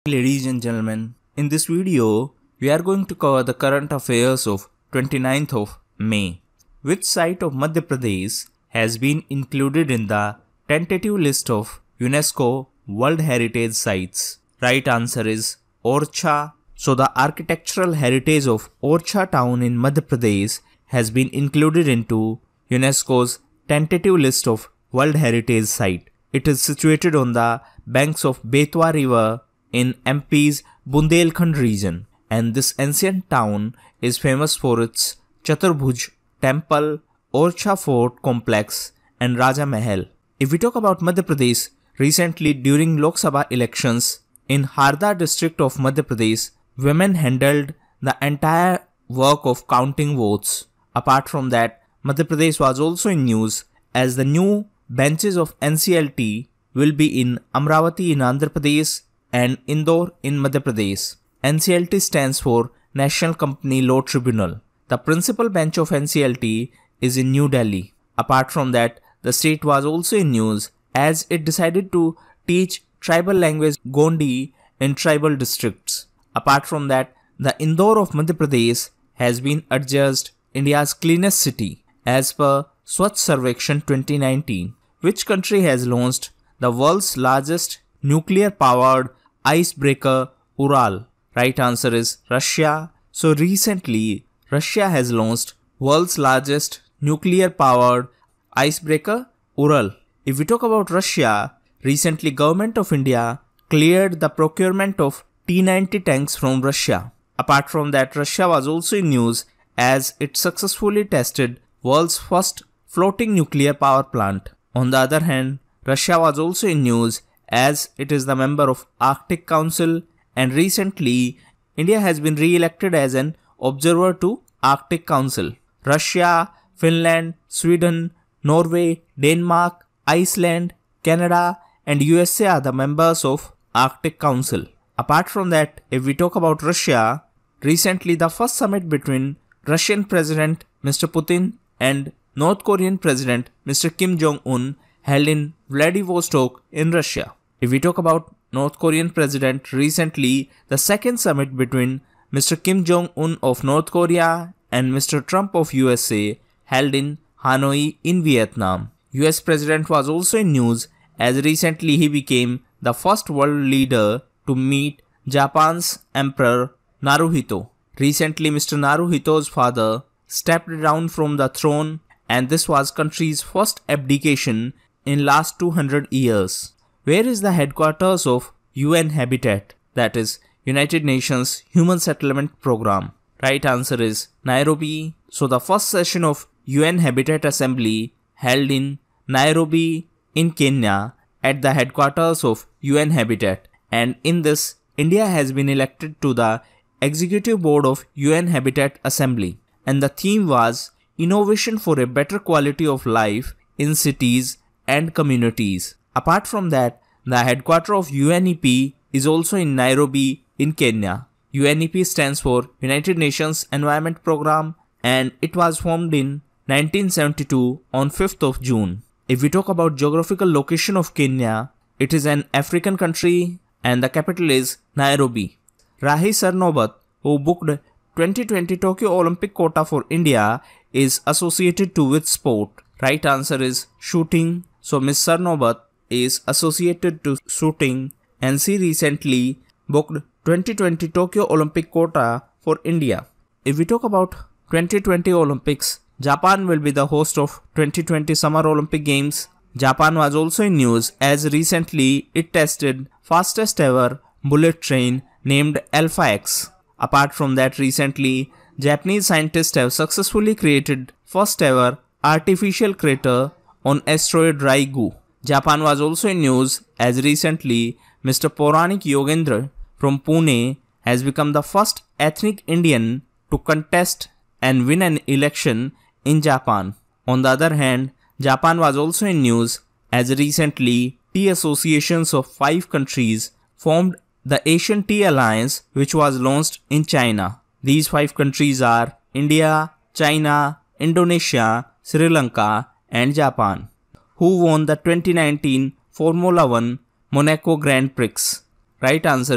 Ladies and gentlemen, in this video, we are going to cover the current affairs of 29th of May. Which site of Madhya Pradesh has been included in the tentative list of UNESCO World Heritage Sites? Right answer is Orchha. So the architectural heritage of Orchha town in Madhya Pradesh has been included into UNESCO's tentative list of World Heritage Site. It is situated on the banks of Betwa River in MP's Bundelkhand region, and this ancient town is famous for its Chaturbhuj temple, Orchha fort complex and Raja Mahal. If we talk about Madhya Pradesh, recently during Lok Sabha elections in Harda district of Madhya Pradesh, women handled the entire work of counting votes. Apart from that, Madhya Pradesh was also in news as the new benches of NCLT will be in Amravati in Andhra Pradesh and Indore in Madhya Pradesh. NCLT stands for National Company Law Tribunal. The principal bench of NCLT is in New Delhi. Apart from that, the state was also in news as it decided to teach tribal language Gondi in tribal districts. Apart from that, the Indore of Madhya Pradesh has been adjudged India's cleanest city as per Swachh Sarvekshan 2019. Which country has launched the world's largest nuclear-powered icebreaker Ural? Right answer is Russia. So recently, Russia has launched world's largest nuclear-powered icebreaker Ural. If we talk about Russia, recently Government of India cleared the procurement of T-90 tanks from Russia. Apart from that, Russia was also in news as it successfully tested world's first floating nuclear power plant. On the other hand, Russia was also in news as it is the member of Arctic Council, and recently India has been re-elected as an observer to Arctic Council. Russia, Finland, Sweden, Norway, Denmark, Iceland, Canada and USA are the members of Arctic Council. Apart from that, if we talk about Russia, recently the first summit between Russian President Mr. Putin and North Korean President Mr. Kim Jong-un held in Vladivostok in Russia. If we talk about North Korean President, recently the second summit between Mr. Kim Jong-un of North Korea and Mr. Trump of USA held in Hanoi in Vietnam. US President was also in news as recently he became the first world leader to meet Japan's Emperor Naruhito. Recently Mr. Naruhito's father stepped down from the throne, and this was country's first abdication in last 200 years. Where is the headquarters of UN Habitat, that is United Nations Human Settlement Program? Right answer is Nairobi. So the first session of UN Habitat Assembly held in Nairobi in Kenya at the headquarters of UN Habitat, and in this India has been elected to the Executive Board of UN Habitat Assembly, and the theme was Innovation for a Better Quality of Life in Cities and Communities. Apart from that, the headquarters of UNEP is also in Nairobi in Kenya. UNEP stands for United Nations Environment Program, and it was formed in 1972 on 5th of June. If we talk about geographical location of Kenya, it is an African country and the capital is Nairobi. Rahi Sarnobat, who booked 2020 Tokyo Olympic quota for India, is associated to which sport? Right answer is shooting. So Ms. Sarnobat is associated to shooting, and she recently booked 2020 Tokyo Olympic quota for India. If we talk about 2020 Olympics, Japan will be the host of 2020 Summer Olympic Games. Japan was also in news as recently it tested fastest ever bullet train named Alpha X. Apart from that, recently Japanese scientists have successfully created first ever artificial crater on asteroid Ryugu. Japan was also in news as recently Mr. Pauranik Yogendra from Pune has become the first ethnic Indian to contest and win an election in Japan. On the other hand, Japan was also in news as recently tea associations of 5 countries formed the Asian Tea Alliance, which was launched in China. These 5 countries are India, China, Indonesia, Sri Lanka and Japan. Who won the 2019 Formula 1 Monaco Grand Prix? Right answer is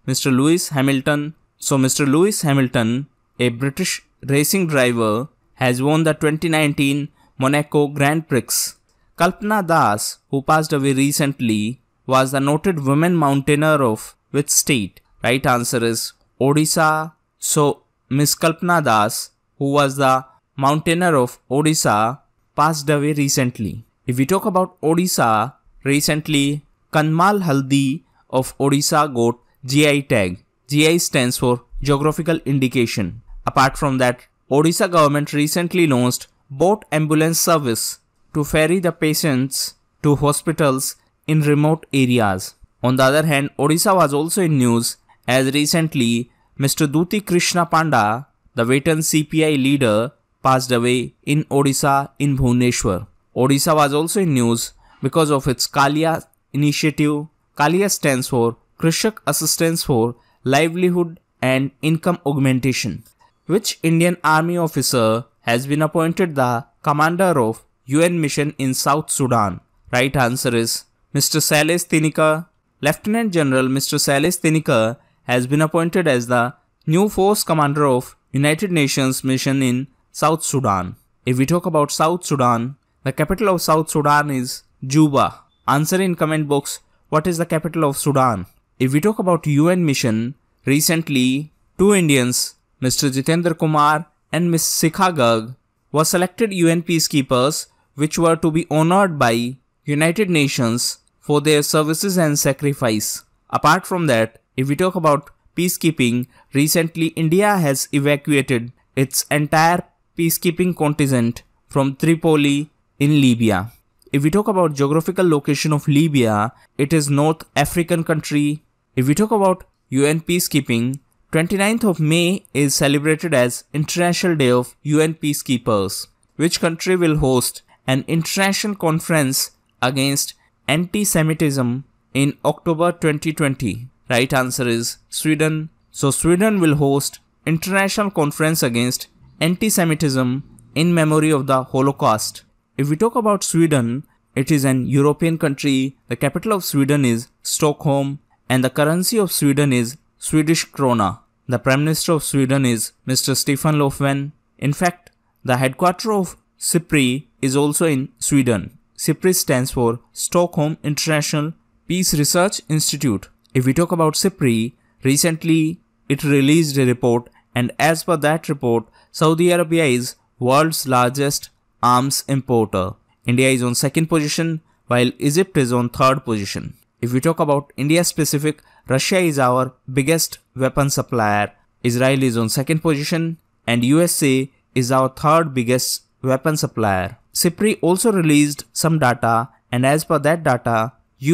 Mr. Lewis Hamilton. So Mr. Lewis Hamilton, a British racing driver, has won the 2019 Monaco Grand Prix. Kalpana Das, who passed away recently, was the noted women mountaineer of which state? Right answer is Odisha. So Miss Kalpana Das, who was the mountaineer of Odisha, passed away recently. If we talk about Odisha, recently Kanmal Haldi of Odisha got GI tag. GI stands for Geographical Indication. Apart from that, Odisha government recently launched boat ambulance service to ferry the patients to hospitals in remote areas. On the other hand, Odisha was also in news as recently Mr. Duti Krishna Panda, the veteran CPI leader, passed away in Odisha in Bhubaneswar. Odisha was also in news because of its Kalia initiative. Kalia stands for Krishak Assistance for Livelihood and Income Augmentation. Which Indian Army officer has been appointed the commander of UN mission in South Sudan? Right answer is Mr. Sailesh Tinekar. Lieutenant General Mr. Sailesh Tinekar has been appointed as the new force commander of United Nations mission in South Sudan. If we talk about South Sudan, the capital of South Sudan is Juba. Answer in comment box, what is the capital of Sudan? If we talk about UN mission, recently two Indians, Mr. Jitendra Kumar and Ms. Sikha Garg, were selected UN peacekeepers which were to be honored by United Nations for their services and sacrifice. Apart from that, if we talk about peacekeeping, recently India has evacuated its entire peacekeeping contingent from Tripoli in Libya. If we talk about geographical location of Libya, it is North African country. If we talk about UN peacekeeping, 29th of May is celebrated as International Day of UN Peacekeepers. Which country will host an international conference against anti-Semitism in October 2020? Right answer is Sweden. So Sweden will host international conference against anti-Semitism in memory of the Holocaust. If we talk about Sweden, it is an European country. The capital of Sweden is Stockholm and the currency of Sweden is Swedish krona. The Prime Minister of Sweden is Mr. Stefan Löfven. In fact, the headquarters of SIPRI is also in Sweden. SIPRI stands for Stockholm International Peace Research Institute. If we talk about SIPRI, recently it released a report, and as per that report, Saudi Arabia is world's largest arms importer. India is on second position while Egypt is on third position. If we talk about India specific, Russia is our biggest weapon supplier, Israel is on second position and USA is our third biggest weapon supplier. SIPRI also released some data, and as per that data,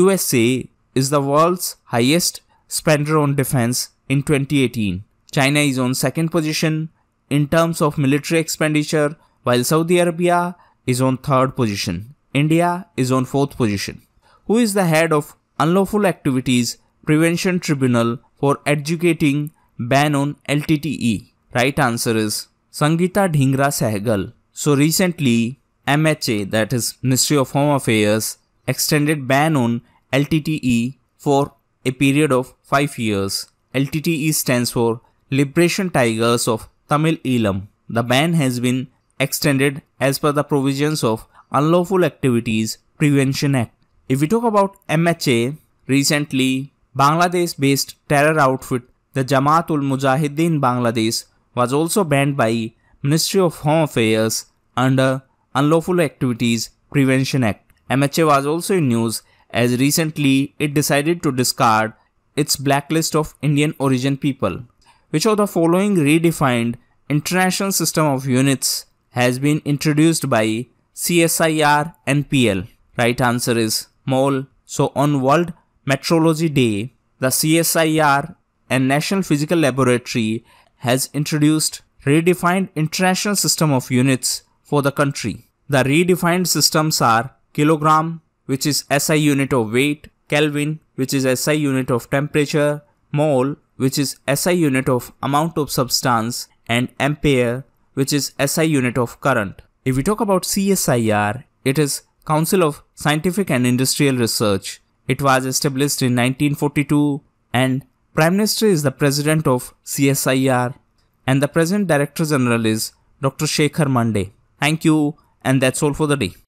USA is the world's highest spender on defense in 2018. China is on second position in terms of military expenditure, while Saudi Arabia is on third position. India is on fourth position. Who is the head of Unlawful Activities Prevention Tribunal for Adjudicating Ban on LTTE? Right answer is Sangeeta Dhingra Sehgal. So recently, MHA, that is Ministry of Home Affairs, extended ban on LTTE for a period of 5 years. LTTE stands for Liberation Tigers of Tamil Eelam. The ban has been extended as per the provisions of Unlawful Activities Prevention Act. If we talk about MHA, recently Bangladesh-based terror outfit the Jamaat-ul-Mujahideen Bangladesh was also banned by Ministry of Home Affairs under Unlawful Activities Prevention Act. MHA was also in news as recently it decided to discard its blacklist of Indian origin people. Which of the following redefined international system of units has been introduced by CSIR NPL? Right answer is MOL. So on World Metrology Day, the CSIR and National Physical Laboratory has introduced redefined international system of units for the country. The redefined systems are kilogram, which is SI unit of weight, Kelvin, which is SI unit of temperature, mole, which is SI unit of amount of substance, and ampere, which is SI unit of current. If we talk about CSIR, it is Council of Scientific and Industrial Research. It was established in 1942 and Prime Minister is the President of CSIR and the present Director General is Dr. Shekhar Mande. Thank you, and that's all for the day.